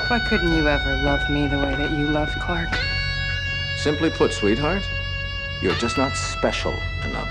Why couldn't you ever love me the way that you loved Clark? Simply put, sweetheart, you're just not special enough.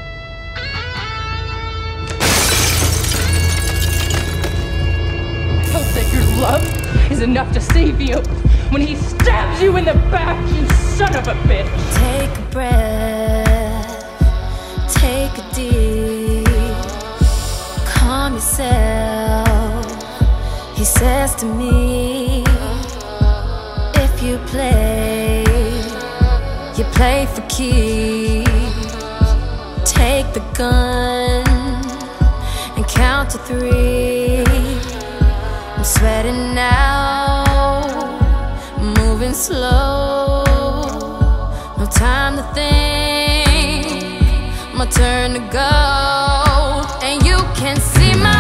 I hope that your love is enough to save you when he stabs you in the back, you son of a bitch! Take a breath, take a deep, calm yourself. He says to me, if you play for keeps. Take the gun and count to 3. I'm sweating now, moving slow. No time to think, my turn to go. And you can see my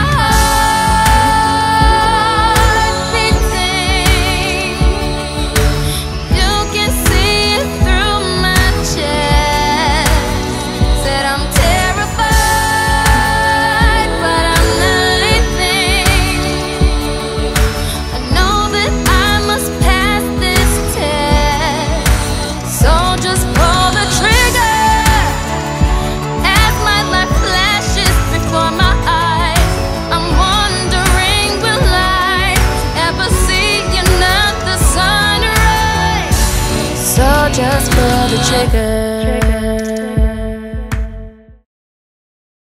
heart beating. You can see it through my chest. Said I'm terrified, but I'm not leaving. I know that I must pass this test. So just pull the trigger as my life flashes before my eyes. I'm wondering, will I ever see another sunrise? So just pull the trigger.